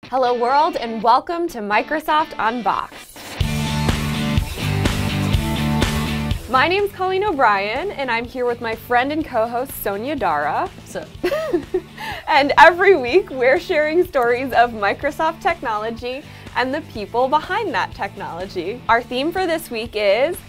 Hello world and welcome to Microsoft Unboxed. My name's Colleen O'Brien and I'm here with my friend and co-host Sonia Dara. What's up? And every week we're sharing stories of Microsoft technology and the people behind that technology. Our theme for this week is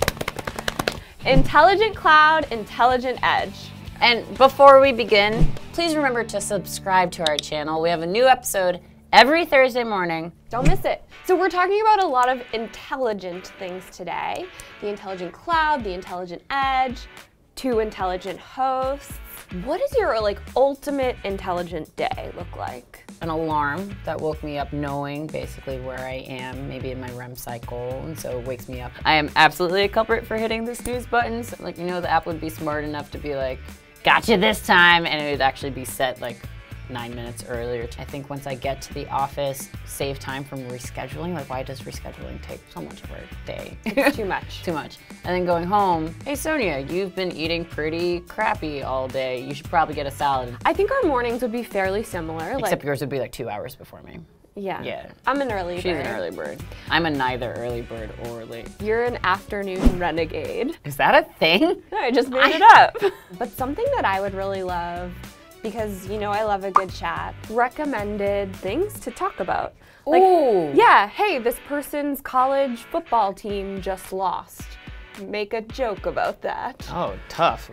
Intelligent Cloud, Intelligent Edge. And before we begin, please remember to subscribe to our channel. We have a new episode every Thursday morning. Don't miss it. So we're talking about a lot of intelligent things today. The intelligent cloud, the intelligent edge, two intelligent hosts. What does your ultimate intelligent day look like? An alarm that woke me up knowing basically where I am, maybe in my REM cycle, and so it wakes me up. I am absolutely a culprit for hitting the snooze button. So, the app would be smart enough to be like, gotcha this time, and it would actually be set 9 minutes earlier. I think once I get to the office, save time from rescheduling. Why does rescheduling take so much of our day? It's too much. Too much. And then going home, hey Sonia, you've been eating pretty crappy all day. You should probably get a salad. I think our mornings would be fairly similar. Except yours would be 2 hours before me. Yeah. I'm an early bird. She's an early bird. I'm a neither early bird or late. You're an afternoon renegade. Is that a thing? I just made it up. But something that I would really love, because I love a good chat, recommended things to talk about. Ooh. Yeah, hey, this person's college football team just lost. Make a joke about that. Oh, tough.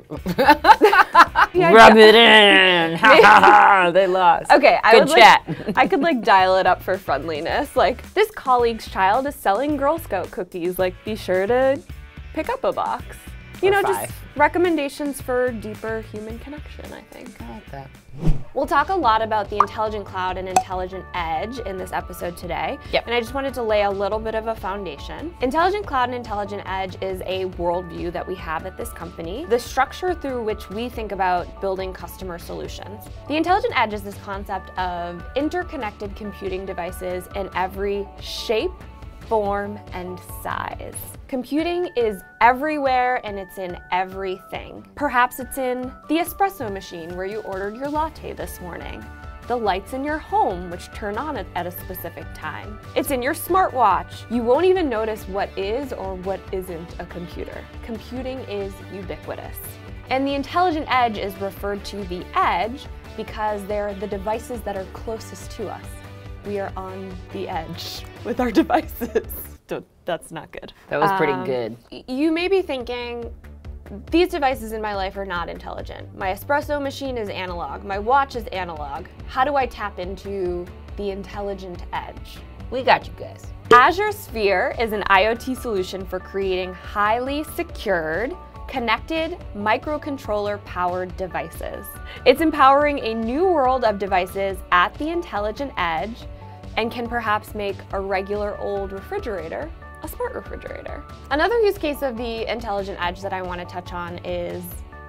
Yeah, Rub it in. Ha ha ha. They lost. Okay, good chat. I could dial it up for friendliness. This colleague's child is selling Girl Scout cookies. Be sure to pick up a box. Just recommendations for deeper human connection, I think. I like that. We'll talk a lot about the intelligent cloud and intelligent edge in this episode today. Yep. And I just wanted to lay a little bit of a foundation. Intelligent cloud and intelligent edge is a worldview that we have at this company, the structure through which we think about building customer solutions. The intelligent edge is this concept of interconnected computing devices in every shape, form, and size. Computing is everywhere and it's in everything. Perhaps it's in the espresso machine where you ordered your latte this morning. The lights in your home which turn on at a specific time. It's in your smartwatch. You won't even notice what is or what isn't a computer. Computing is ubiquitous. And the intelligent edge is referred to the edge because they're the devices that are closest to us. We are on the edge with our devices. That's not good. That was pretty good. You may be thinking, these devices in my life are not intelligent. My espresso machine is analog. My watch is analog. How do I tap into the intelligent edge? We got you guys. Azure Sphere is an IoT solution for creating highly secured, connected microcontroller-powered devices. It's empowering a new world of devices at the intelligent edge and can perhaps make a regular old refrigerator a smart refrigerator. Another use case of the intelligent edge that I want to touch on is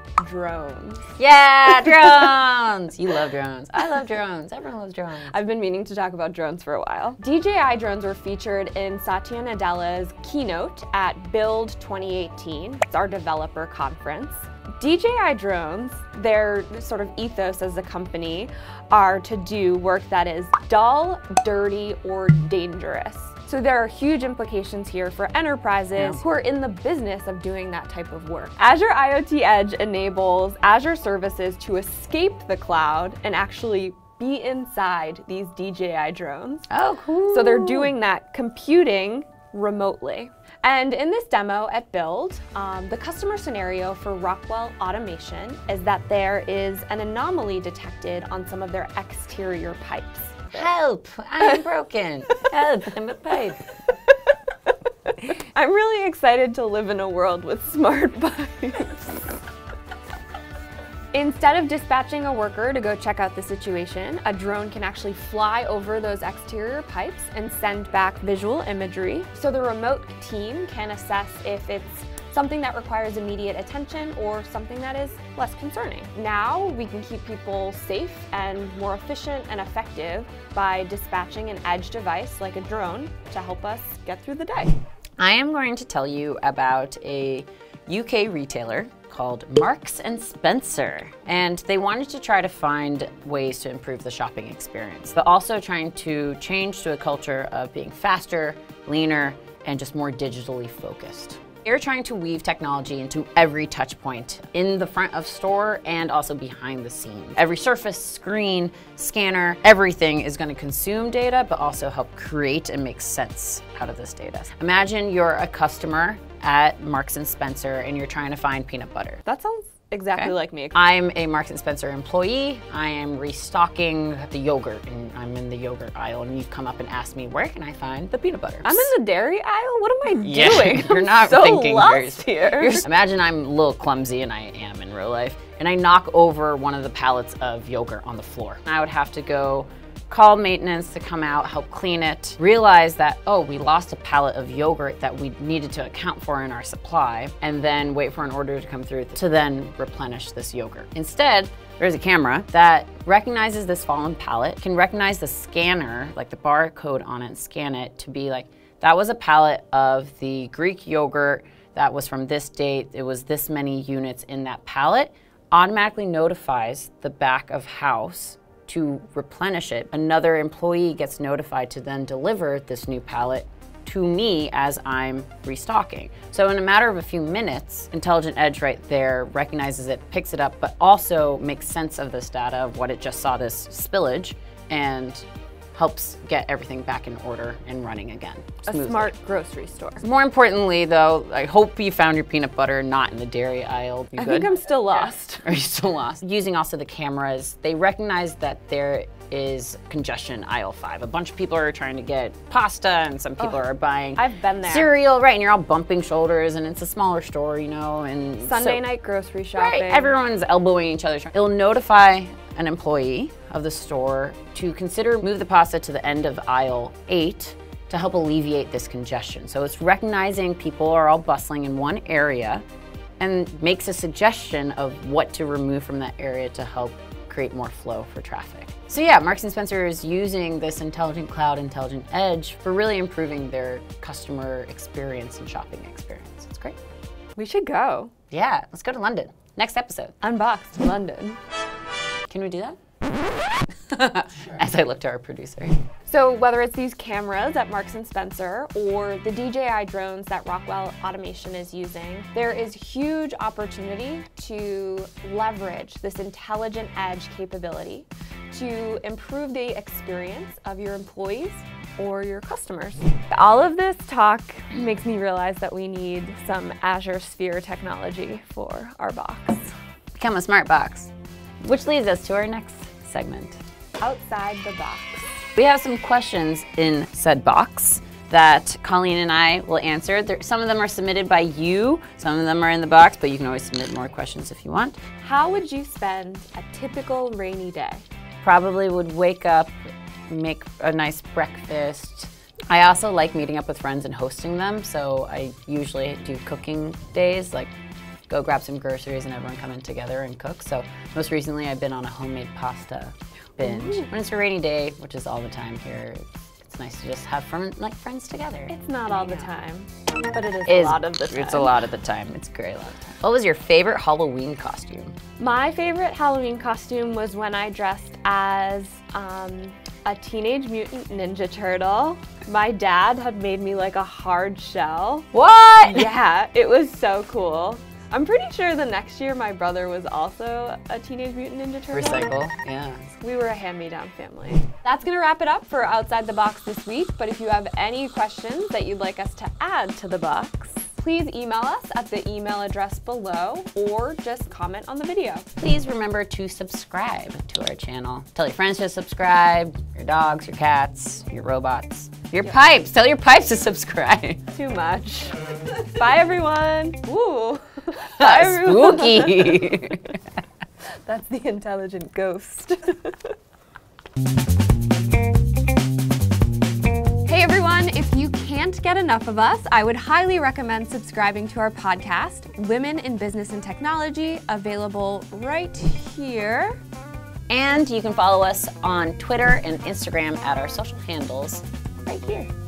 drones. Yeah, drones! You love drones. I love drones. Everyone loves drones. I've been meaning to talk about drones for a while. DJI drones were featured in Satya Nadella's keynote at Build 2018. It's our developer conference. DJI drones, their sort of ethos as a company, are to do work that is dull, dirty, or dangerous. So there are huge implications here for enterprises who are in the business of doing that type of work. Azure IoT Edge enables Azure services to escape the cloud and actually be inside these DJI drones. Oh, cool. So they're doing that computing remotely. And in this demo at Build, the customer scenario for Rockwell Automation is that there is an anomaly detected on some of their exterior pipes. Help! I'm broken. Help! I'm a pipe. I'm really excited to live in a world with smart pipes. Instead of dispatching a worker to go check out the situation, a drone can actually fly over those exterior pipes and send back visual imagery. So the remote team can assess if it's something that requires immediate attention or something that is less concerning. Now we can keep people safe and more efficient and effective by dispatching an edge device like a drone to help us get through the day. I am going to tell you about a UK retailer called Marks and Spencer. And they wanted to try to find ways to improve the shopping experience, but also trying to change to a culture of being faster, leaner, and just more digitally focused. They're trying to weave technology into every touch point in the front of store and also behind the scenes. Every surface, screen, scanner, everything is going to consume data, but also help create and make sense out of this data. Imagine you're a customer at Marks and Spencer and you're trying to find peanut butter. That sounds exactly like me. I'm a Marks and Spencer employee. I am restocking the yogurt and I'm in the yogurt aisle and you've come up and asked me, where can I find the peanut butter? I'm in the dairy aisle? What am I doing? You're not so thinking lost here. Imagine I'm a little clumsy, and I am in real life, and I knock over one of the pallets of yogurt on the floor. I would have to go call maintenance to come out, help clean it, realize that, oh, we lost a pallet of yogurt that we needed to account for in our supply, and then wait for an order to come through to then replenish this yogurt. Instead, there's a camera that recognizes this fallen pallet, can recognize the scanner, like the barcode on it, and scan it to be like, that was a pallet of the Greek yogurt that was from this date, it was this many units in that pallet, automatically notifies the back of house to replenish it. Another employee gets notified to then deliver this new pallet to me as I'm restocking. So in a matter of a few minutes, Intelligent Edge right there recognizes it, picks it up, but also makes sense of this data of what it just saw, this spillage, and helps get everything back in order and running again smoothly. A smart grocery store. More importantly though, I hope you found your peanut butter not in the dairy aisle. I think I'm still lost. Are you still lost? Using also the cameras, they recognize that there is congestion aisle 5. A bunch of people are trying to get pasta and some people are buying I've been there. cereal, right, and you're all bumping shoulders and it's a smaller store, you know, and Sunday night grocery shopping. Right, everyone's elbowing each other. It'll notify an employee of the store to consider move the pasta to the end of aisle 8 to help alleviate this congestion. So it's recognizing people are all bustling in one area and makes a suggestion of what to remove from that area to help create more flow for traffic. So yeah, Marks and Spencer is using this intelligent cloud, intelligent edge for really improving their customer experience and shopping experience. It's great. We should go. Yeah, let's go to London. Next episode. Unboxed London. Can we do that? As I look to our producer. So whether it's these cameras at Marks & Spencer or the DJI drones that Rockwell Automation is using, there is huge opportunity to leverage this intelligent edge capability to improve the experience of your employees or your customers. All of this talk makes me realize that we need some Azure Sphere technology for our box. Become a smart box. Which leads us to our next segment. Outside the box. We have some questions in said box that Colleen and I will answer. Some of them are submitted by you, some of them are in the box, but you can always submit more questions if you want. How would you spend a typical rainy day? Probably would wake up, make a nice breakfast. I also like meeting up with friends and hosting them, so I usually do cooking days, like go grab some groceries and everyone come in together and cook. So most recently I've been on a homemade pasta binge. When it's a rainy day, which is all the time here, it's nice to just have friends together. It's not all the time, but it is a lot of the time. It's a lot of the time. It's a great lot of time. What was your favorite Halloween costume? My favorite Halloween costume was when I dressed as a Teenage Mutant Ninja Turtle. My dad had made me like a hard shell. What? Yeah, it was so cool. I'm pretty sure the next year my brother was also a Teenage Mutant Ninja Turtle. Recycle, yeah. We were a hand-me-down family. That's gonna wrap it up for Outside the Box this week, but if you have any questions that you'd like us to add to the box, please email us at the email address below or just comment on the video. Please remember to subscribe to our channel. Tell your friends to subscribe, your dogs, your cats, your robots, your pipes. Tell your pipes to subscribe. Too much. Bye everyone. Ooh. Bye everyone. Spooky. That's the intelligent ghost. Hey everyone, if you can't get enough of us, I would highly recommend subscribing to our podcast, Women in Business and Technology, available right here. And you can follow us on Twitter and Instagram at our social handles right here.